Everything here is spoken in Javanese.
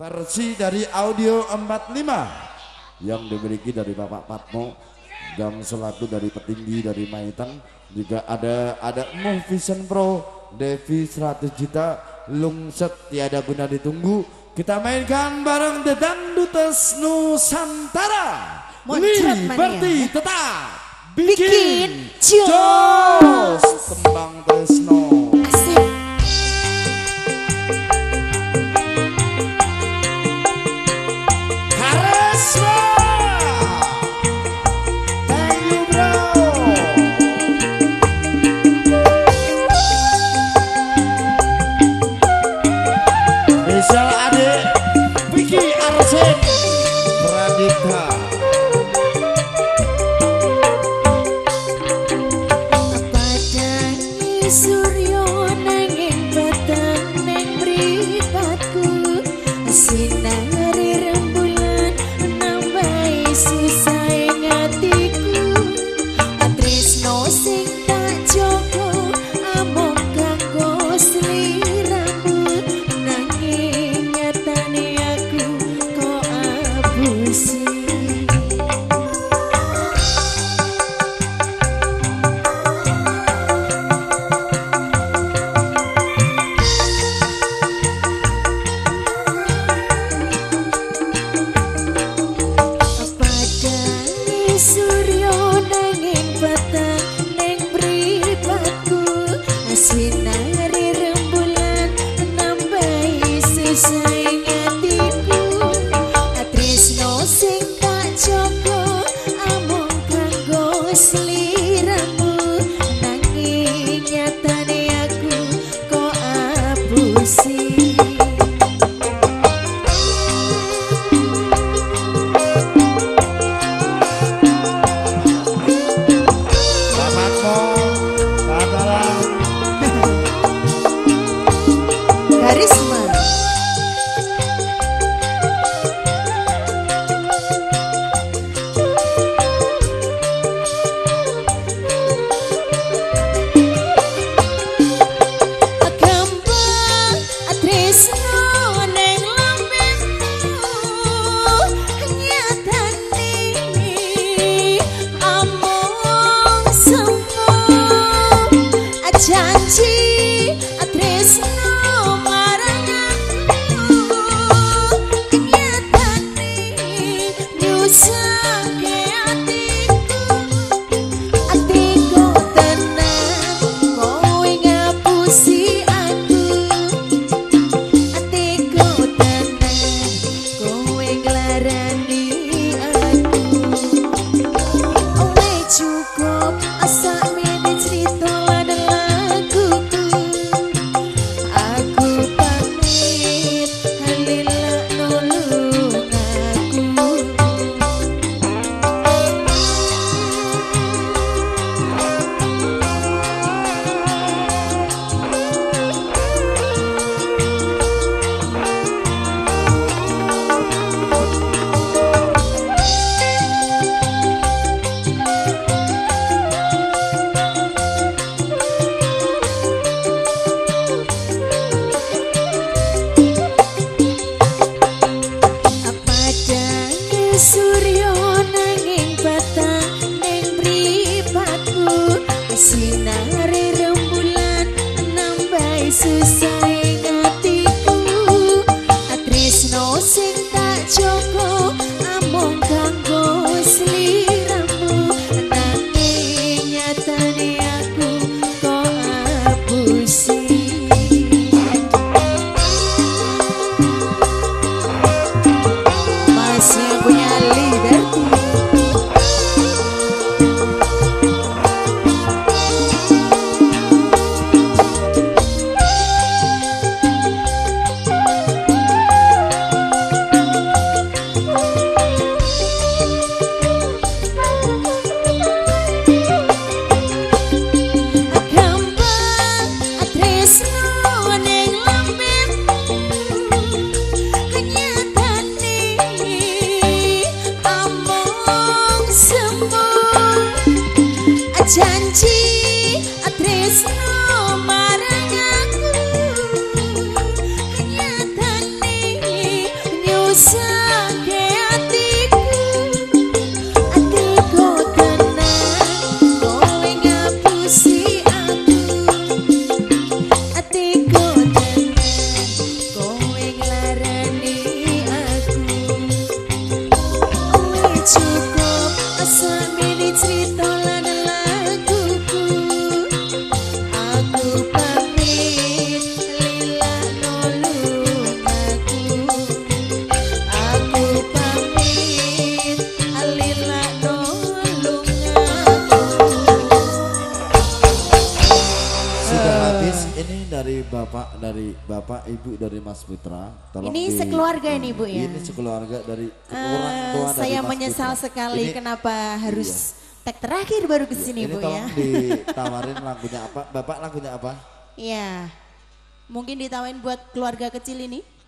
versi dari audio 45 yang dimiliki dari Bapak Patmo, gang selaku dari petinggi dari Maitang, juga ada Movision Pro Devi 100 juta lungset tiada guna ditunggu. Kita mainkan bareng The Dangduters Nusantara. Liberty tetap bikin jos Kembang Tresno. Rusake atiku, atiku tenang, kowe ngapusi aku. Atiku tenang, kowe nglarani aku. Wis cukup asamene crita lan laguku. Aku pamit lila nulung aku. Aku pamit lila nulung aku. Sudah habis ini dari bapak ibu dari Mas Putra. Tolong Ini sekeluarga ini Bu ya. Ini sekeluarga dari orang tua dari Saya Mas menyesal Putra. sekali Ini- kenapa harus tag terakhir baru kesini ini Bu tolong ya. ditawarin lagunya apa? Bapak lagunya apa? Iya. Mungkin ditawain buat keluarga kecil ini.